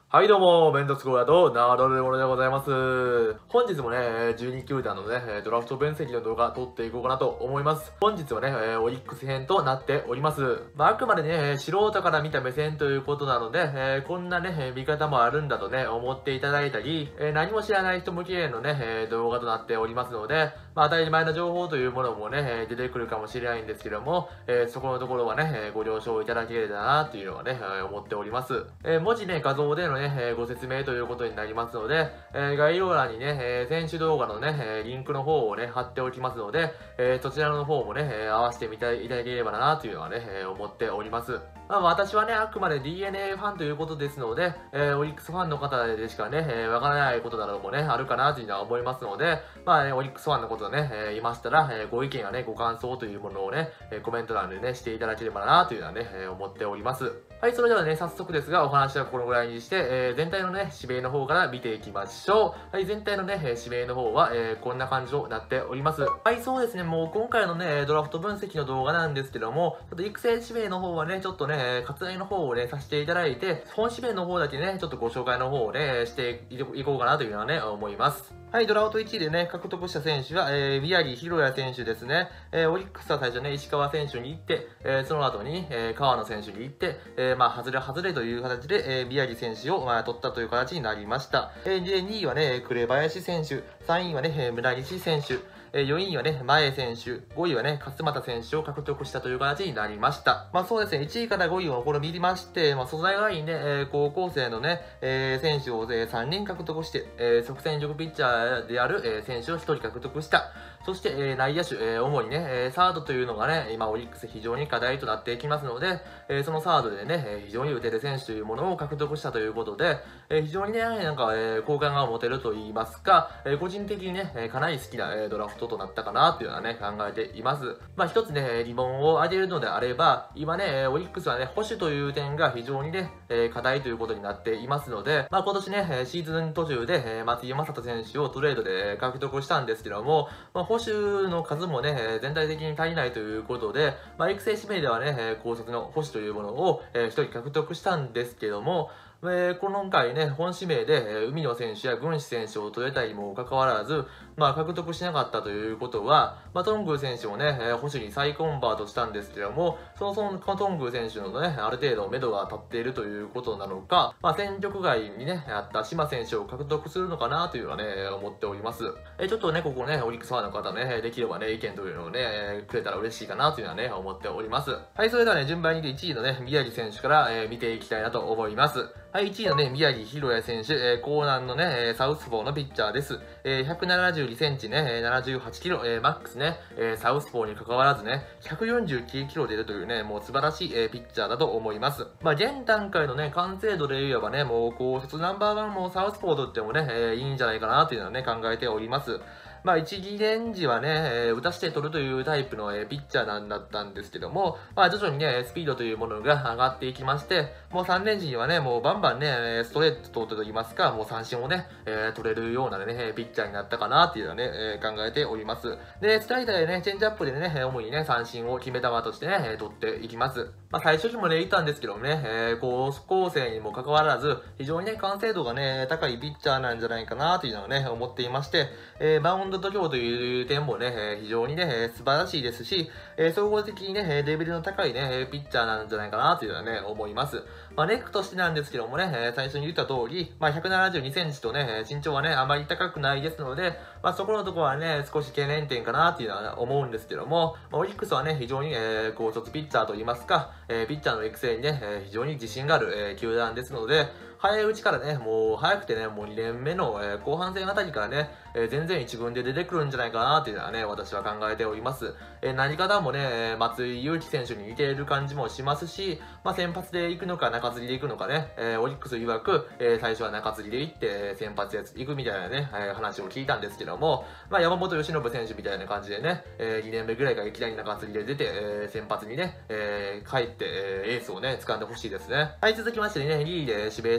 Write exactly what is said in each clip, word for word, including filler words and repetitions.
はいどうも、メントスコアとナードルモノでございます。本日もね、じゅうに球団のね、ドラフト分析の動画撮っていこうかなと思います。本日はね、オリックス編となっております。まあ、あくまでね、素人から見た目線ということなので、えー、こんなね、見方もあるんだとね、思っていただいたり、えー、何も知らない人向けのね、動画となっておりますので、まあ、当たり前の情報というものもね、出てくるかもしれないんですけども、えー、そこのところはね、ご了承いただければなというのはね、思っております。えー、文字ね、画像でのね、ご説明ということになりますので、えー、概要欄にね、えー、選手動画のね、リンクの方をね、貼っておきますので、えー、そちらの方もね、合わせてみていただければなというのはね、思っております。まあ、私はね、あくまで ディーエヌエー ファンということですので、えー、オリックスファンの方でしかね、えー、わからないことなどもね、あるかなというのは思いますので、まあね、オリックスファンのことね、えー、いましたら、えー、ご意見やね、ご感想というものをね、えー、コメント欄でね、していただければなというのはね、えー、思っております。はい、それではね、早速ですが、お話はこのぐらいにして、えー、全体のね、指名の方から見ていきましょう。はい、全体のね、指名の方は、えー、こんな感じとなっております。はい、そうですね、もう今回のね、ドラフト分析の動画なんですけども、ちょっと育成指名の方はね、ちょっとね、割愛の方をね、させていただいて、本指名の方だけね、ちょっとご紹介の方をね、していこうかなというのはね、思います。はい、ドラフトいちいでね、獲得した選手は、えー、宮城宏也選手ですね。えー、オリックスは最初ね、石川選手に行って、えー、その後に、えー、川野選手に行って、えー、まあ、外れ外れという形で、えー、宮城選手を、まあ、取ったという形になりました。えー、で、にいはね、紅林選手、さんいはね、村西選手、よんいはね、前選手、ごいはね、勝俣選手を獲得したという形になりました。まあそうですね、いちいからごいをこれ見まして、まあ素材がいいね、えー、高校生のね、えー、選手を、えー、さんにん獲得して、えー、即戦力ピッチャーである、えー、選手をひとり獲得した。そして、えー、内野手、えー、主にね、えー、サードというのがね、今オリックス非常に課題となっていきますので、えー、そのサードでね、えー、非常に打てる選手というものを獲得したということで、えー、非常にね、なんか、えー、好感が持てると言いますか、えー、個人的にね、えー、かなり好きな、えー、ドラフトとなったかなというのはね、考えています。まあ一つね、疑問を挙げるのであれば、今ね、オリックスはね、保守という点が非常にね、えー、課題ということになっていますので、まあ今年ね、シーズン途中で、えー、松井正人選手をトレードで獲得したんですけども、まあ、保守の数もね、全体的に足りないということで、まあ育成指名ではね、高卒の保守というものを、えー、一人獲得したんですけども、えー、今回ね、本指名で、えー、海野選手や軍師選手を取れたにもかかわらず、まあ、獲得しなかったということは、まあ、トングー選手をね、えー、保守に再コンバートしたんですけども、そもそもトングー選手のね、ある程度目処が立っているということなのか、まあ、戦力外にね、あった島選手を獲得するのかなというのはね、思っております。えー、ちょっとね、ここね、オリックスファンの方ね、できればね、意見というのをね、くれたら嬉しいかなというのはね、思っております。はい、それではね、順番にいちいのね、宮城選手から、えー、見ていきたいなと思います。はい、いちいのね、宮城宏也選手、えー、高南のね、サウスポーのピッチャーです。えー、ひゃくななじゅうにセンチね、ななじゅうはちキロ、えー、マックスね、えー、サウスポーに関わらずね、ひゃくよんじゅうきゅうキロ出るというね、もう素晴らしい、えー、ピッチャーだと思います。まあ、現段階のね、完成度で言えばね、もう高卒ナンバーワンもサウスポーとってもね、えー、いいんじゃないかなというのはね、考えております。まあ、いち、にねん時はね、えー、打たして取るというタイプの、えー、ピッチャーなんだったんですけども、まあ、徐々にね、スピードというものが上がっていきまして、もうさんねん時にはね、もうバンバンね、ストレートと言いますか、もう三振をね、えー、取れるようなね、ピッチャーになったかなっていうのはね、えー、考えております。で、スライダーでね、チェンジアップでね、主にね、三振を決め球としてね、取っていきます。まあ、最初にもね、言ったんですけどもね、えー、高校生にも関わらず、非常にね、完成度がね、高いピッチャーなんじゃないかなというのをね、思っていまして、えー、バウンド度胸という点もね、非常にね、素晴らしいですし、えー、総合的にね、レベルの高いね、ピッチャーなんじゃないかなというのはね、思います。まあ、ネックとしてなんですけどもね、最初に言った通り、まあ、ひゃくななじゅうにセンチとね、身長はね、あまり高くないですので、まあ、そこのところはね、少し懸念点かなっていうのは思うんですけども、まあ、オリックスはね、非常に、えー、高卒ピッチャーといいますか、えー、ピッチャーの育成にね、えー、非常に自信がある、えー、球団ですので、早いうちからね、もう早くてね、もうにねんめの、えー、後半戦あたりからね、えー、全然一軍で出てくるんじゃないかなっていうのはね、私は考えております。えー、何方もね、松井裕樹選手に似ている感じもしますし、まあ、先発で行くのか中継ぎで行くのかね、えー、オリックス曰く、えー、最初は中継ぎで行って、先発で行くみたいなね、えー、話を聞いたんですけども、まあ、山本由伸選手みたいな感じでね、えー、にねんめぐらいからいきなり中継ぎで出て、えー、先発にね、えー、帰って、えー、エースをね、掴んでほしいですね。はい、続きましてね、にいで指名し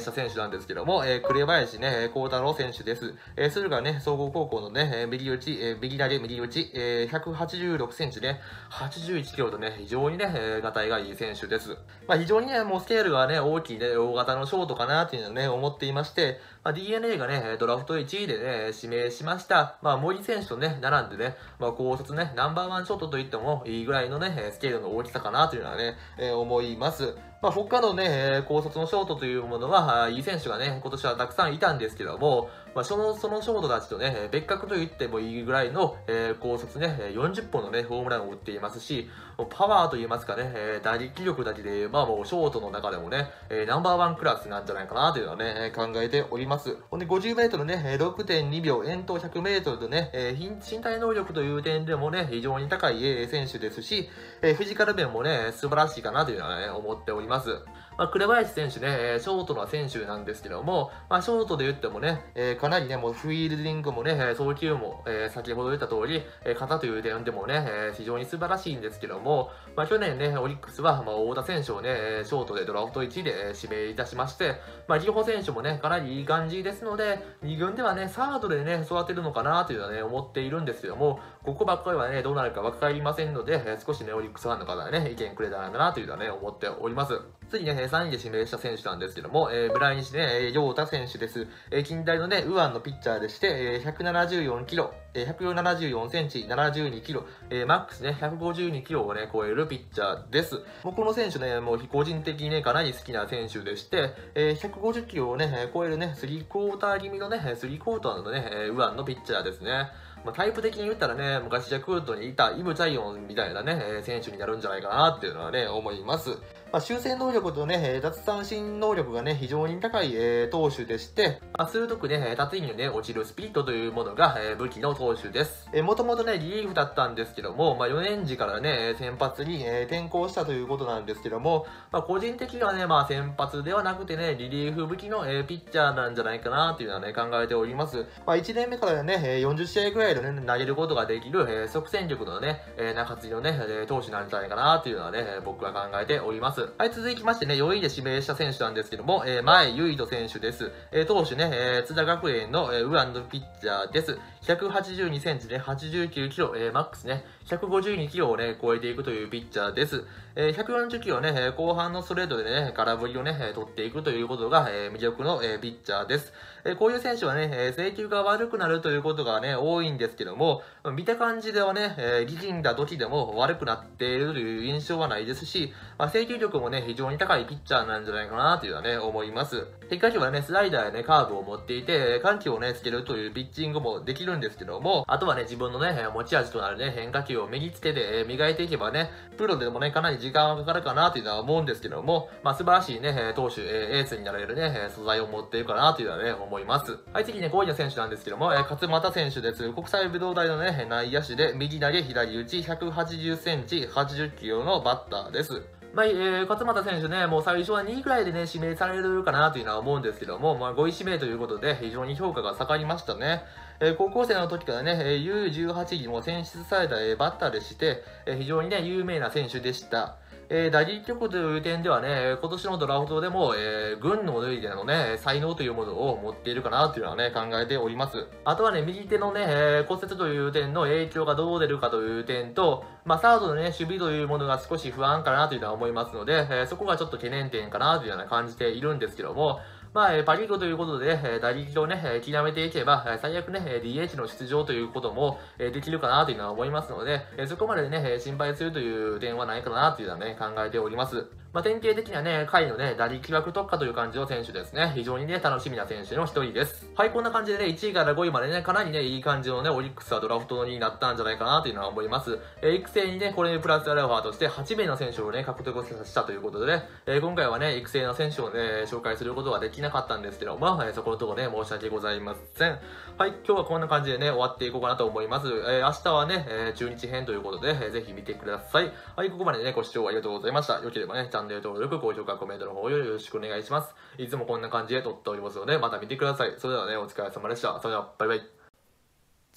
した選手なんですけども、えー、紅林ね、幸太郎選手です。えー、駿河ね、総合高校のね、右打ち、えー、右投げ、右打ち、えー、ひゃくはちじゅうろくセンチね、はちじゅういちキロとね、非常にね、えー、がたいがいい選手です。まあ、非常にね、もうスケールがね、大きいね、大型のショートかなっていうのをね、思っていまして、まあ、ディーエヌエー がね、ドラフトいちいでね、指名しました。まあ、森選手とね、並んでね、まあ、高卒ね、ナンバーワンショットと言ってもいいぐらいのね、スケールの大きさかなというのはね、えー、思います。まあ、他のね、高卒のショートというものは、いい選手がね、今年はたくさんいたんですけども、まあ、その、そのショートたちとね、別格と言ってもいいぐらいの、えー、高卒ね、よんじゅっぽんのね、ホームランを打っていますし、パワーと言いますかね、えー、打撃力だけで言えば、もうショートの中でもね、えー、ナンバーワンクラスなんじゃないかなというのはね、考えております。ほんで、ごじゅうメートルね、ろくてんにびょう、遠投ひゃくメートルとね、えー、身体能力という点でもね、非常に高い、えー、選手ですし、えー、フィジカル面もね、素晴らしいかなというのはね、思っております。まあ、紅林選手ね、ショートの選手なんですけども、まあ、ショートで言ってもね、えー、かなりね、もうフィールディングもね、送球も、えー、先ほど言った通り、えー、肩という点でもね、えー、非常に素晴らしいんですけども、まあ、去年ね、オリックスは、まあ、太田選手をね、ショートでドラフトいちいで指名いたしまして、まあ、里穂選手もね、かなりいい感じですので、に軍ではね、サードでね、育てるのかなというのはね、思っているんですけども、ここばっかりはね、どうなるかわかりませんので、えー、少しね、オリックスファンの方はね、意見くれたらなというのはね、思っております。次ね、さんいで指名した選手なんですけども、えー、村西ね、陽太選手です。えー、近代のね、右腕のピッチャーでして、えー、ひゃくななじゅうよんキロ、えー、ひゃくななじゅうよんセンチ、ななじゅうにキロ、えー、マックスね、ひゃくごじゅうにキロをね、超えるピッチャーです。もうこの選手ね、もう個人的にね、かなり好きな選手でして、えー、ひゃくごじゅっキロをね、超えるね、スリークォーター気味のね、スリークォーターのね、右腕のピッチャーですね。まあ、タイプ的に言ったらね、昔ヤクルトにいたイブ・チャイオンみたいなね、選手になるんじゃないかなっていうのはね、思います。まあ、修正能力とね、奪三振能力がね、非常に高い、えー、投手でして、まあ、鋭くね、縦にね、落ちるスピリットというものが、えー、武器の投手です。えー、もともとね、リリーフだったんですけども、まあ、よねん時からね、先発に、えー、転向したということなんですけども、まあ、個人的にはね、まあ、先発ではなくてね、リリーフ武器の、えー、ピッチャーなんじゃないかなっていうのはね、考えております。まあ、いちねんめからね、よんじゅっしあいぐらいでね、投げることができる、えー、即戦力のね、えー、中継ぎのね、投手なんじゃないかなっていうのはね、僕は考えております。はい、続きましてね、よんいで指名した選手なんですけども、えー、前優斗選手です。えー、投手ね、えー、津田学園の、えー、右腕のピッチャーです。ひゃくはちじゅうにセンチね、はちじゅうきゅうキロ、えー、マックスね、ひゃくごじゅうにキロをね、超えていくというピッチャーです。えー、ひゃくよんじゅっキロね、後半のストレートでね、空振りをね、取っていくということが、えー、魅力の、えー、ピッチャーです。えー、こういう選手はね、えー、制球が悪くなるということがね、多いんですけども、見た感じではね、えー、力んだ時でも悪くなっているという印象はないですし、まあ、制球力もね、非常に高いピッチャーなんじゃないかなというのはね、思います。変化球はね、スライダーやね、カーブを持っていて、緩急をね、つけるというピッチングもできるんですけども、あとはね、自分のね、持ち味となるね、変化球を身につけて、えー、磨いていけばね、プロでもね、かなり時間がかかるかなというのは思うんですけども、まあ、素晴らしいね、投手、えー、エースになれるね、素材を持っているかなというのはね、思います。はい、次ね、ごいの選手なんですけども、えー、勝又選手です。国際武道大のね、内野手で、右投げ、左打ち、ひゃくはちじゅっセンチ、はちじゅっキロのバッターです。まあ、えー、勝又選手ね、もう最初はにいぐらいでね、指名されるかなというのは思うんですけども、まあ、ごい指名ということで、非常に評価が下がりましたね。えー、高校生の時からね、ユーじゅうはち にも選出された、えー、バッターでして、えー、非常にね、有名な選手でした。えー、打撃力という点ではね、今年のドラフトでも、えー、群の脱いでのね、才能というものを持っているかなというのはね、考えております。あとはね、右手のね、えー、骨折という点の影響がどう出るかという点と、まあ、サードのね、守備というものが少し不安かなというのは思いますので、えー、そこがちょっと懸念点かなというような感じているんですけども、まあ、えー、パリーグということで、えー、打撃をね、えー、極めていけば、えー、最悪ね、ディーエイチ の出場ということも、えー、できるかなというのは思いますので、えー、そこまでね、えー、心配するという点はないかなというのはね、考えております。まあ、典型的なね、下位のね、打撃枠特化という感じの選手ですね。非常にね、楽しみな選手の一人です。はい、こんな感じでね、いちいからごいまでね、かなりね、いい感じのね、オリックスはドラフトになったんじゃないかなというのは思います。えー、育成にね、これにプラスアルファとしてはちめいの選手をね、獲得したということでね、えー、今回はね、育成の選手をね、紹介することができなかったんですけども、えー、そこのところね、申し訳ございません。はい、今日はこんな感じでね、終わっていこうかなと思います。えー、明日はね、えー、中日編ということで、えー、ぜひ見てください。はい、ここまでね、ご視聴ありがとうございました。よければね、チャンネル登録、高評価、コメントの方よろしくお願いします。いつもこんな感じで撮っておりますので、また見てください。それではね、お疲れ様でした。それでは、バイバイ。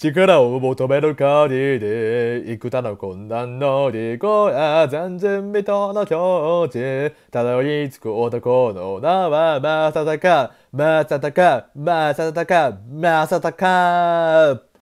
力を求める限り、幾多の困難乗り越え、全然未踏の境地。たどり着く男の名は、まさたか、まさたか、まさたか、まさたか。